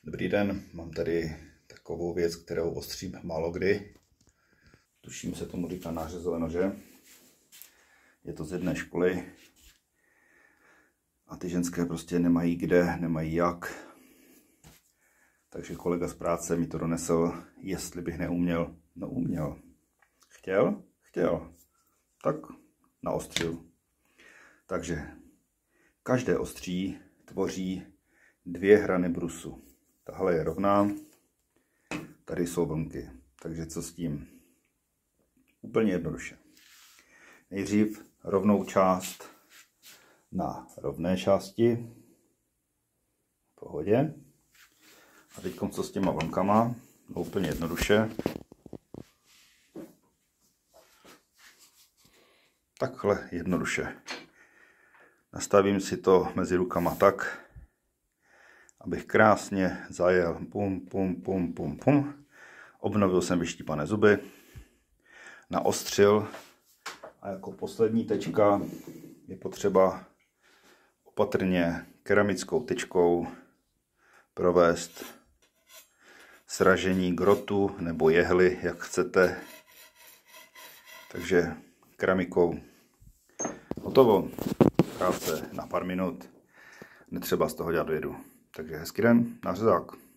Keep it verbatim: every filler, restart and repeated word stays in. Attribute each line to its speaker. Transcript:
Speaker 1: Dobrý den, mám tady takovou věc, kterou ostřím málo kdy. Tuším se tomu říká nářezové nože. Je to z jedné školy. A ty ženské prostě nemají kde, nemají jak. Takže kolega z práce mi to donesl, jestli bych neuměl. No uměl. Chtěl? Chtěl. Tak naostřil. Takže každé ostří tvoří dvě hrany brusu. Tahle je rovná, tady jsou vlnky. Takže co s tím? Úplně jednoduše. Nejdřív rovnou část na rovné části. V pohodě. A teď co s těma vlnkama? No úplně jednoduše. Takhle jednoduše. Nastavím si to mezi rukama tak, abych krásně zajel. Pum, pum, pum, pum, pum. Obnovil jsem vyštípané zuby. Naostřil. A jako poslední tečka je potřeba opatrně keramickou tyčkou provést sražení grotu nebo jehly, jak chcete. Takže keramikou hotovo. Krátce na pár minut. Netřeba z toho dělat vědu. Takže hezký den, nářezák.